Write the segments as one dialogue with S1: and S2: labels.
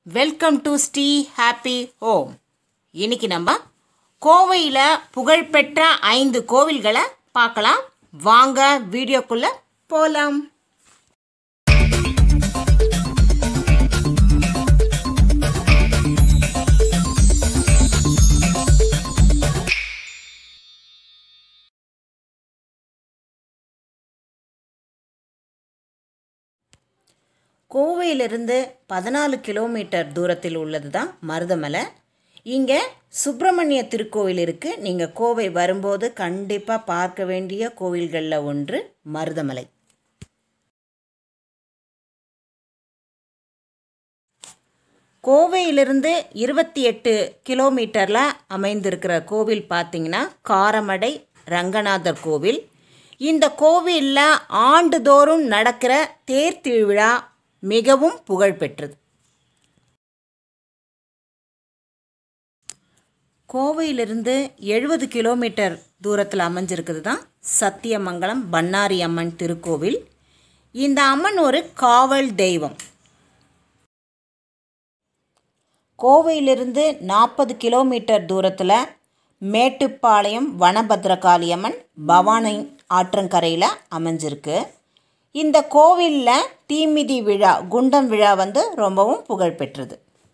S1: Welcome to Sri happy home. இன்னைக்கு நம்ம கோவையில் புகழ்பெற்ற 5 கோவில்களை பார்க்கலாம். வாங்க வீடியோக்குள்ள போகலாம். கோவையிலிருந்து 14 கிலோமீட்டர் தூரத்தில் உள்ளது தான் மருதமலை. இங்கே சுப்பிரமணிய திருக்கோவில் இருக்குது. நீங்கள் கோவை வரும்போது கண்டிப்பாக பார்க்க வேண்டிய கோவில்களில் ஒன்று மருதமலை. கோவையிலிருந்து 28 கிலோமீட்டரில் அமைந்திருக்கிற கோவில் பார்த்திங்கன்னா காரமடை ரங்கநாதர் கோவில். இந்த கோவிலில் ஆண்டுதோறும் நடக்கிற தேர் திருவிழா மிகவும் புகழ்பெற்றது. கோவையிலிருந்து 70 கிலோமீட்டர் தூரத்தில் அமைஞ்சிருக்குது தான் சத்தியமங்கலம் பன்னாரி அம்மன் திருக்கோவில். இந்த அம்மன் ஒரு காவல் தெய்வம். கோவையிலிருந்து 40 கிலோமீட்டர் தூரத்தில் மேட்டுப்பாளையம் வனபத்ரகாளி அம்மன் பவானி ஆற்றங்கரையில் அமைஞ்சிருக்கு. இந்த கோவிலில் தீமிதி விழா, குண்டம் விழா ரொம்பவும் புகழ்பெற்றது.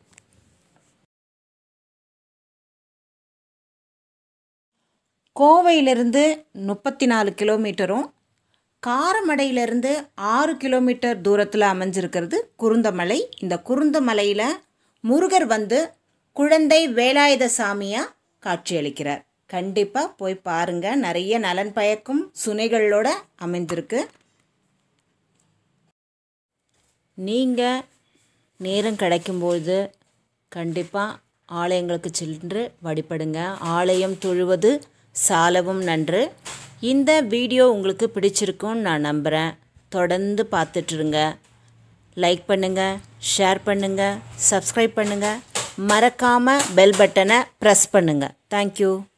S1: கோவையிலிருந்து 34 கிலோமீட்டரும் காரமடையிலிருந்து 6 கிலோமீட்டர் தூரத்தில் அமைஞ்சிருக்கிறது குருந்தமலை. இந்த குருந்தமலையில் முருகர் குழந்தை வேலாயுத சாமியாக காட்சியளிக்கிறார். கண்டிப்பாக போய் பாருங்கள். நிறைய நலன் பயக்கும் சுனைகளோட அமைஞ்சிருக்கு. நீங்கள் நேரம் கிடைக்கும்போது கண்டிப்பாக ஆலயங்களுக்கு சென்று வழிபடுங்க. ஆலயம் தொழுவது சாலவும் நன்று. இந்த வீடியோ உங்களுக்கு பிடிச்சிருக்குன்னு நான் நம்புகிறேன். தொடர்ந்து பார்த்துட்ருங்க. லைக் பண்ணுங்கள், ஷேர் பண்ணுங்கள், சப்ஸ்கிரைப் பண்ணுங்கள். மறக்காமல் பெல் பட்டனை ப்ரெஸ் பண்ணுங்கள். தேங்க்யூ.